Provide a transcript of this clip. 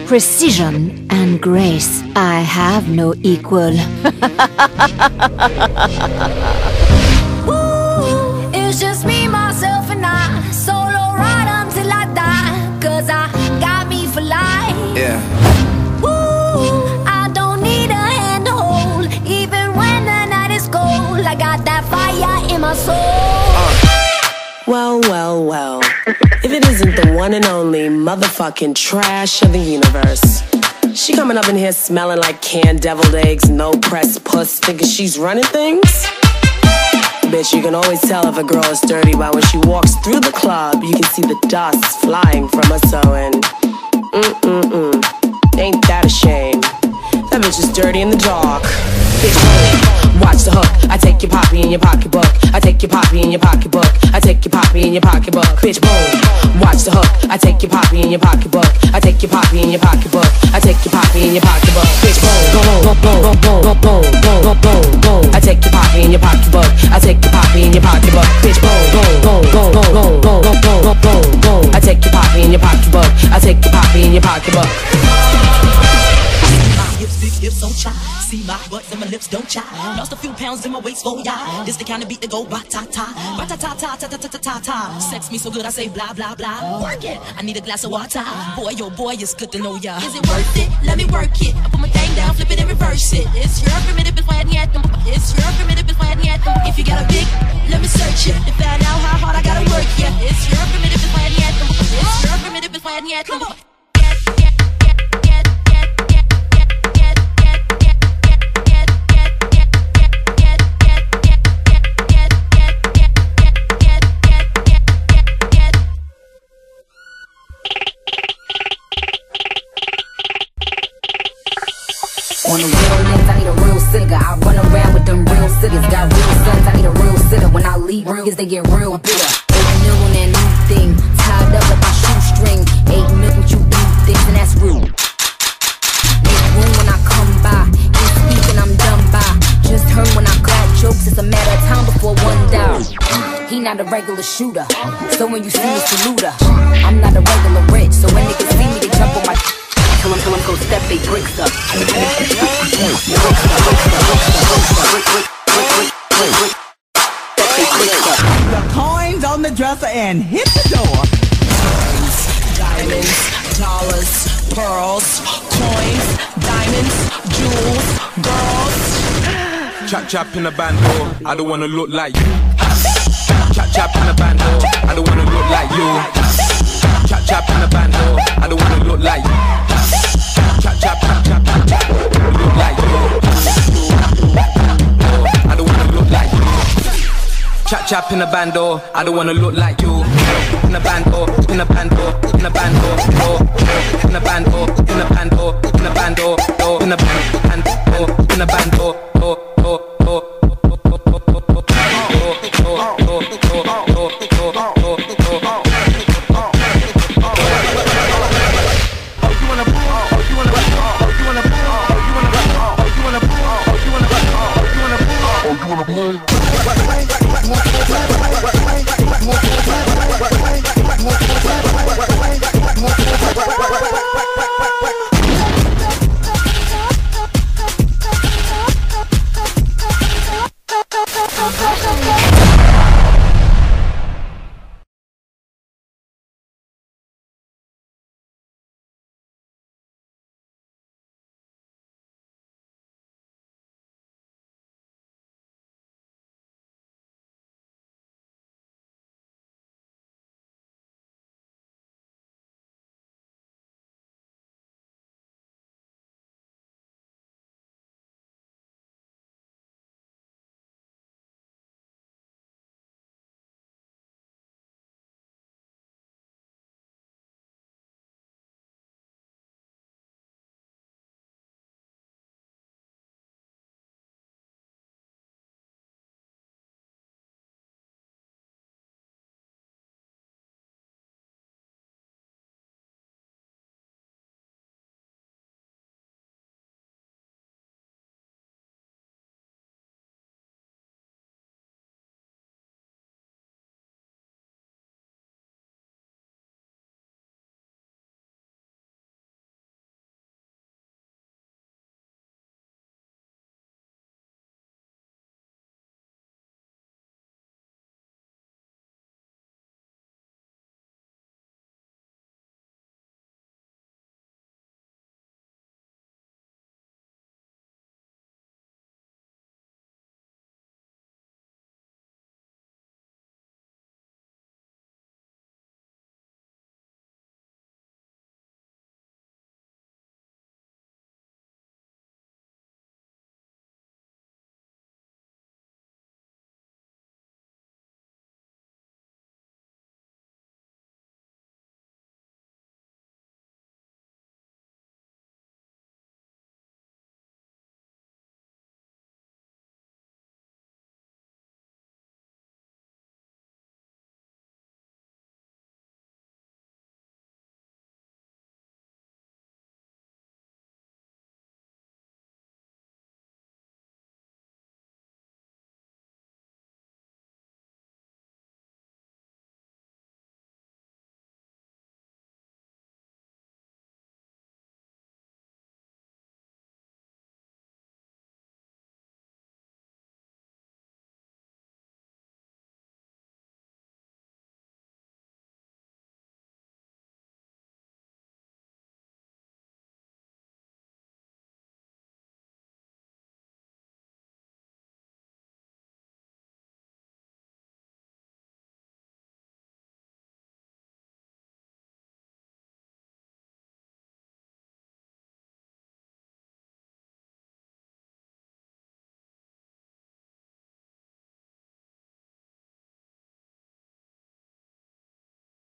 precision and grace. I have no equal. Ooh, it's just me, myself, and I. Solo ride until I die, 'cause I got me for life. Yeah. Ooh, I don't need a hand to hold, even when the night is cold. I got that fire in my soul. Well, well, well. If it isn't the one and only motherfucking trash of the universe. She coming up in here smelling like canned deviled eggs, no pressed puss, thinking she's running things? Bitch, you can always tell if a girl is dirty by when she walks through the club. You can see the dust flying from her sewing. Ain't that a shame? That bitch is dirty in the dark. Bitch, watch the hook. I take your poppy in your pocketbook. I take your poppy in your pocketbook. I take your poppy in your pocketbook. Bitch, boom. Watch the hook. I take your poppy in your pocketbook. I take your poppy in your pocketbook. I take your poppy in your pocketbook. Bitch, boom, boom, boom, boom, boom, boom, boom, boom, boom, boom. I take your poppy in your pocketbook. I take your poppy in your pocketbook. Bitch, boom, boom, boom, boom, boom, boom, boom, boom, boom, boom. I take your poppy in your pocketbook. I take your poppy in your pocketbook. Big hips so shy. See my butt and my lips don't chai. Lost a few pounds in my waist, oh yeah. This the kind of beat that go ba-ta-ta. Ba-ta-ta-ta-ta-ta-ta-ta. Sex me so good I say blah blah blah. Work it, I need a glass of water. Boy, oh boy, it's good to know ya. Is it worth it? Let me work it. I put my thing down, flip it and reverse it. It's your primitive before I get them. It's your primitive before I get them. If you got a big, let me search it. To find out how hard I gotta work, yeah. It's your primitive before I get them. It's your primitive before I get them. On the real niggas, I need a real cigar. I run around with them real ciggers. Got real sons, I need a real sitter. When I leave niggas, they get real bitter. 8 mil on that new thing, tied up like my shoestring. 8 mil with you do things, and that's rude. Make room when I come by. Ain't speaking, I'm done by. Just heard when I got jokes, it's a matter of time before one dies. He not a regular shooter, so when you see me, salute her. I'm not a regular rich, so when niggas see me, they jump on my. Tell them go step they bricks up. The coins on the dresser and hit the door. Diamonds, dollars, pearls, coins, diamonds, jewels, girls. Chap chap in the bando, I don't wanna look like you. Chap chap in the bando, I don't wanna look like you. Chap chap in the bando, I don't wanna look like you. Chap chap chap chap chap, look like you. I don't wanna look like you. Chap chap in the bando, I don't wanna look like you. In the bando, in the bando, in the bando, in the bando.